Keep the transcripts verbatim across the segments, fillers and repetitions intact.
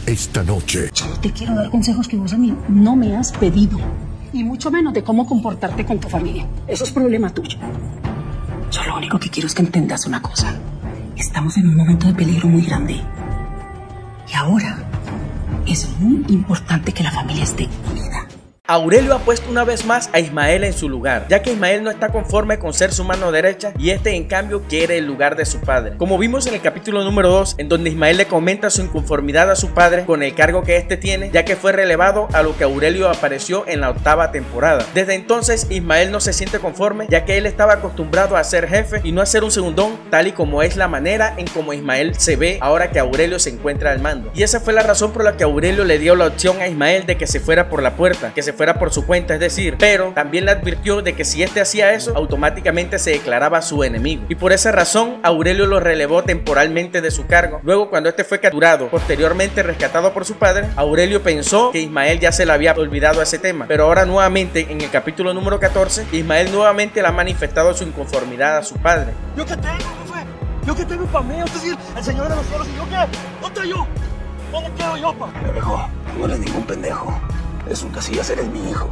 esta noche. Yo no te quiero dar consejos que vos a mí no me has pedido. Y mucho menos de cómo comportarte con tu familia. Eso es problema tuyo. Yo lo único que quiero es que entendas una cosa. Estamos en un momento de peligro muy grande. Y ahora es muy importante que la familia esté unida. Aurelio ha puesto una vez más a Ismael en su lugar, ya que Ismael no está conforme con ser su mano derecha y este en cambio quiere el lugar de su padre. Como vimos en el capítulo número dos, en donde Ismael le comenta su inconformidad a su padre con el cargo que este tiene, ya que fue relevado a lo que Aurelio apareció en la octava temporada. Desde entonces Ismael no se siente conforme, ya que él estaba acostumbrado a ser jefe y no a ser un segundón, tal y como es la manera en como Ismael se ve ahora que Aurelio se encuentra al mando. Y esa fue la razón por la que Aurelio le dio la opción a Ismael de que se fuera por la puerta, que se fuera por su cuenta, es decir, pero también le advirtió de que si este hacía eso, automáticamente se declaraba su enemigo. Y por esa razón, Aurelio lo relevó temporalmente de su cargo. Luego, cuando este fue capturado, posteriormente rescatado por su padre, Aurelio pensó que Ismael ya se le había olvidado ese tema, pero ahora nuevamente, en el capítulo número catorce, Ismael nuevamente le ha manifestado su inconformidad a su padre. ¿Yo qué tengo, jefe? ¿Yo qué tengo para mí? Es decir, el Señor de los cielos, ¿y yo qué? ¿Dónde yo? ¿Dónde quedo yo, pa? Pendejo, no eres ningún pendejo. Es un Casillas, eres mi hijo.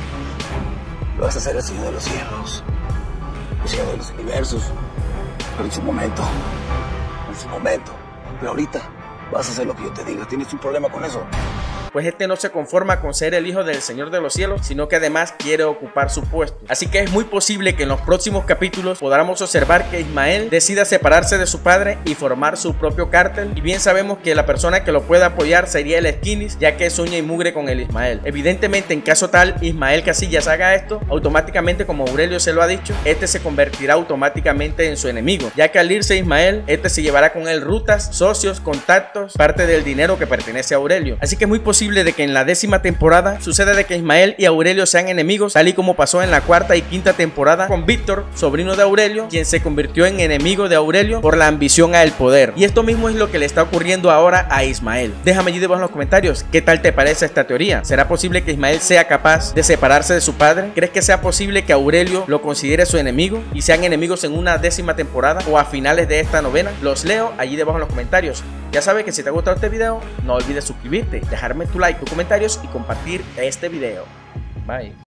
Lo vas a hacer el Señor de los cielos, el Señor de los universos. Pero en su momento, en su momento. Pero ahorita vas a hacer lo que yo te diga. ¿Tienes un problema con eso? Pues este no se conforma con ser el hijo del Señor de los cielos, sino que además quiere ocupar su puesto. Así que es muy posible que en los próximos capítulos podamos observar que Ismael decida separarse de su padre y formar su propio cártel. Y bien sabemos que la persona que lo puede apoyar sería el Skinnis, ya que es uña y mugre con el Ismael. Evidentemente, en caso tal Ismael Casillas haga esto, automáticamente, como Aurelio se lo ha dicho, este se convertirá automáticamente en su enemigo, ya que al irse Ismael, este se llevará con él rutas, socios, contactos, parte del dinero que pertenece a Aurelio. Así que es muy posible de que en la décima temporada suceda de que Ismael y Aurelio sean enemigos, tal y como pasó en la cuarta y quinta temporada con Víctor, sobrino de Aurelio, quien se convirtió en enemigo de Aurelio por la ambición al poder. Y esto mismo es lo que le está ocurriendo ahora a Ismael. Déjame allí debajo en los comentarios qué tal te parece esta teoría. ¿Será posible que Ismael sea capaz de separarse de su padre? ¿Crees que sea posible que Aurelio lo considere su enemigo y sean enemigos en una décima temporada o a finales de esta novena? Los leo allí debajo en los comentarios. Ya sabes que si te ha gustado este video, no olvides suscribirte, dejarme tu like, tus comentarios y compartir este video. Bye.